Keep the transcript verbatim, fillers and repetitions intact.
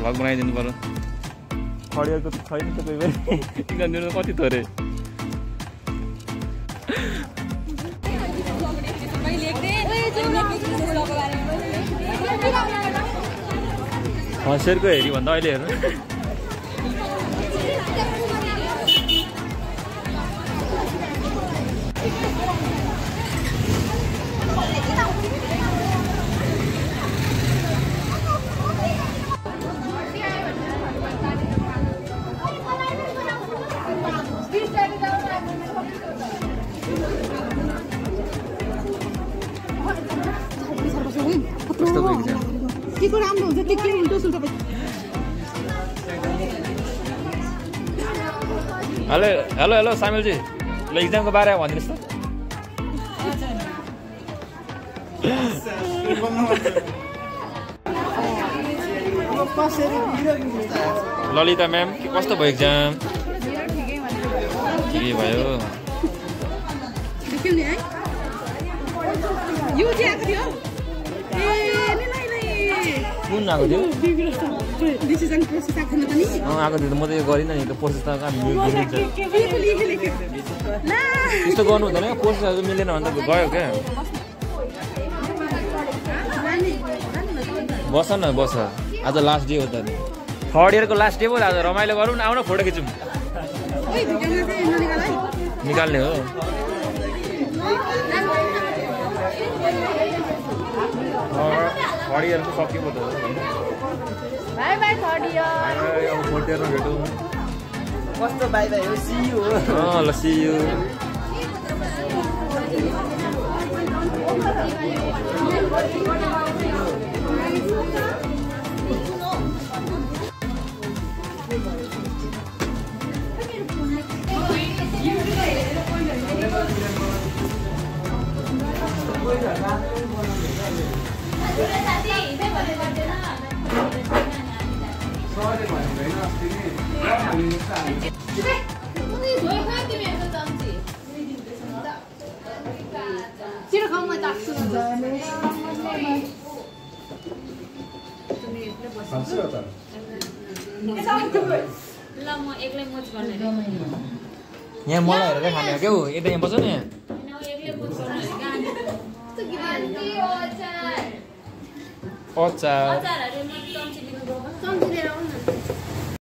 vlog बनाइदिनु पर्यो खडियाको छैन त कोही पनि इन्जिनियर कति थोरे हँसेरको हेरी भन्दा अहिले हेर्नु राम्रो हुन्छ के के उल्टो सुल्टो हेलो हेलो हेलो सामेलजी ल इक्जामको बारेमा भनिदिनुहोस् त ललिता म्याम कस्तो भयो इक्जाम ठिकै भयो कुन आएको थियो आएको थियो त म त यो गरिनँ नि त प्रोसेस त त्यस्तो गर्नु हुँदैन क्या प्रोसेसहरू मिलेन भने त गयो क्या बस न बस आज लास्ट डे हो त थर्ड इयरको लास्ट डे हो आज रमाइलो गरौँ न आउन फोटो खिचौँ निकाल्ने हो थर्ड इयरको सक्यो त बाई बाई थर्ड इयर अब फोर्थ इयरमा भेटौँ कस्तो बाई बाई हो सी यू अँ ल सी यू यहाँ मलाई हेरेर खाने हो क्या हौ यता यहाँ बस्छ नि अचार